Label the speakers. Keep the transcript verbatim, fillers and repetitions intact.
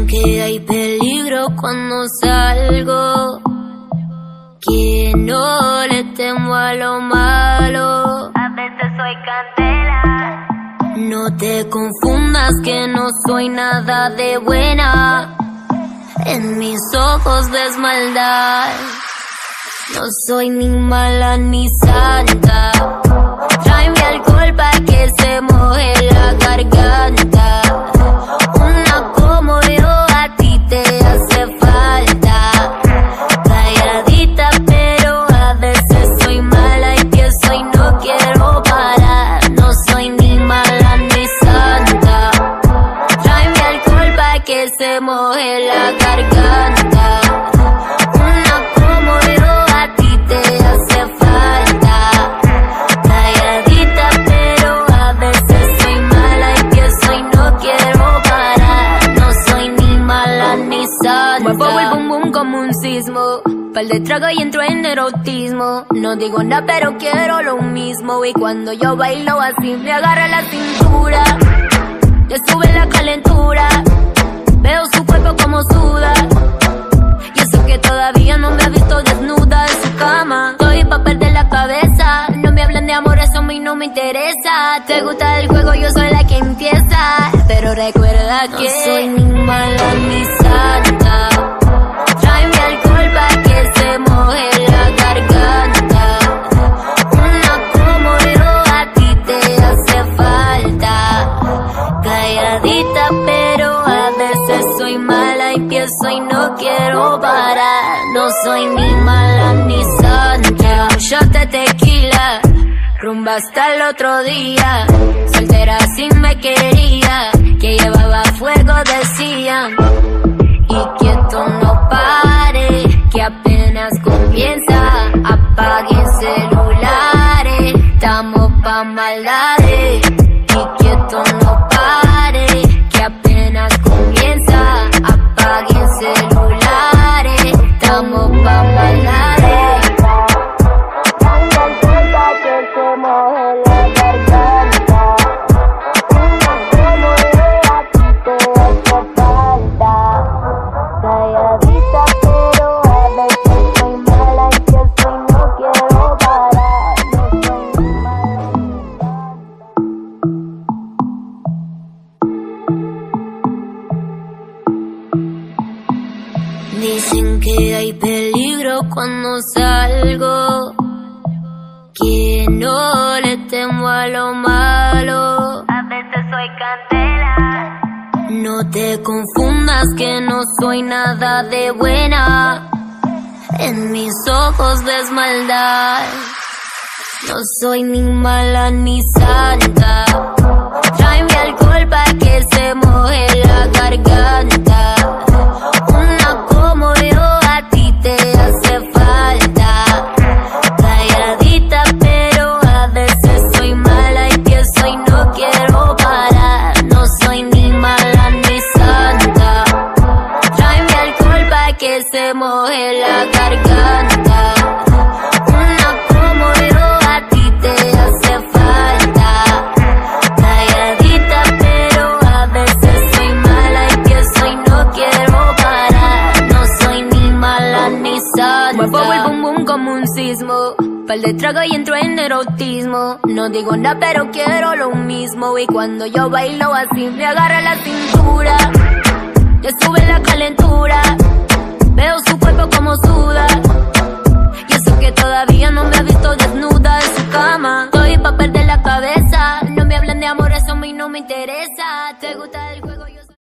Speaker 1: que hay peligro cuando salgo, que no le temo a lo malo.
Speaker 2: A veces soy candela.
Speaker 1: No te confundas que no soy nada de buena. En mis ojos ves maldad. No soy ni mala ni santa. Tráeme alcohol pa' que se moje la garganta. Una como yo a ti te hace falta. Calladita pero a veces soy mala y pienso y no quiero parar. No soy ni mala ni santa. Tráeme alcohol pa' que se moje la garganta. Una como yo a ti te hace falta. Calladita pero a veces soy mala y pienso y no quiero parar. No soy ni mala ni santa.
Speaker 2: Muevo el bum bum como un sismo. Pal de trago y entro en erotismo. No digo nada pero quiero lo mismo. Y cuando yo bailo así me agarra la cintura. Le sube la calentura. Veo su cuerpo como suda. Y eso que todavía no me ha visto desnuda en su cama. Estoy pa' perder la cabeza. No me hablen de amor, eso a mí no me interesa. Te gusta el juego, yo soy la que empieza. Pero recuerda
Speaker 1: No
Speaker 2: que
Speaker 1: soy ni mala ni santa.
Speaker 2: tráeme alcohol pa' que se moje la garganta.
Speaker 1: Una como yo a ti te hace falta. Calladita pero a veces soy mala y pienso y no quiero parar. No soy ni mala ni santa.
Speaker 2: Un shot de tequila, rumba hasta el otro día. Soltera así me quería, que llevaba fuego decían. Y que esto no pare, que apenas comienza. Apaguen celulares, estamos pa' maldades. Y que esto no pare, que apenas comienza. Apaguen celulares, estamos pa' maldades.
Speaker 1: Calladita pero a veces soy mala y pienso y no quiero parar. No soy ni mala ni santa. Dicen que hay peligro cuando salgo, que no le temo a lo malo.
Speaker 2: A veces soy candela.
Speaker 1: No te confundas que no soy nada de buena. En mis ojos ves maldad. No soy ni mala ni santa. Tráeme alcohol pa' que se moje la garganta. Una como yo a ti te hace falta. Calladita pero a veces soy mala y pienso y no quiero parar. No soy ni mala ni santa. Tráeme alcohol pa' que se moje la garganta. Una como yo a ti te hace falta. Calladita pero a veces soy mala y pienso y no quiero parar. No soy ni mala ni santa.
Speaker 2: Muevo el bum bum como un sismo. Pal de trago y entro en erotismo. No digo nada pero quiero lo mismo. Y cuando yo bailo así me agarra la cintura. Le sube la calentura. Veo su cuerpo como suda. Y eso que todavía no me ha visto desnuda en su cama. Estoy pa' perder la cabeza. No me hablen de amor, eso a mí no me interesa. Te gusta el